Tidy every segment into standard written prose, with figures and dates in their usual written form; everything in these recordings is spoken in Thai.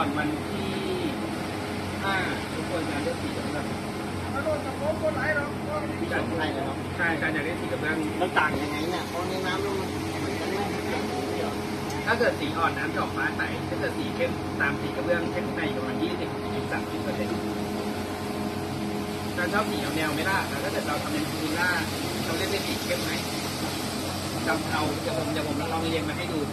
อนวันที่5ทุกคนจะเลือกสีกระเบื้องจัดให้แล้วใช่การอยากได้สีกระเบื้องมันต่างยังไงเนี่ยเพราะในน้ำมันเหมือนกันถ้าเกิดสีอ่อนน้ำจะออกฟ้าใสถ้าเกิดสีเข้มตามสีกระเบื้องเข้มในประมาณ20-30%การชอบสีแนวไม่ล่ะถ้าเกิดเราทำเป็นพูล่าเราเล่นเป็นสีเข้มไหมจำเอาเดี๋ยวผมลองเรียงมาให้ดู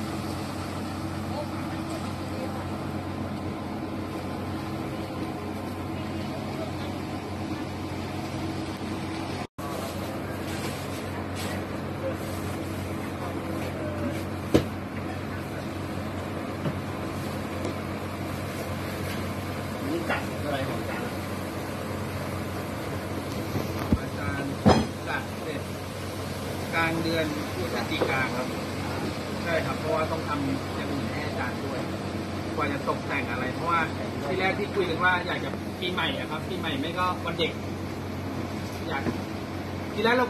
นี่จัดอะไรของอาจารย์จัดเสร็จกลางเดือนพฤศจิกาครับใช่ครับเพราะว่าต้องทำอย่างอื่นให้อาจารย์ด้วยกว่าจะตกแต่งอะไรเพราะว่าที่แรกที่คุยกันว่าอยากจะปีใหม่อะครับปีใหม่ไม่ก็วันเด็กอยากทีแรกเรา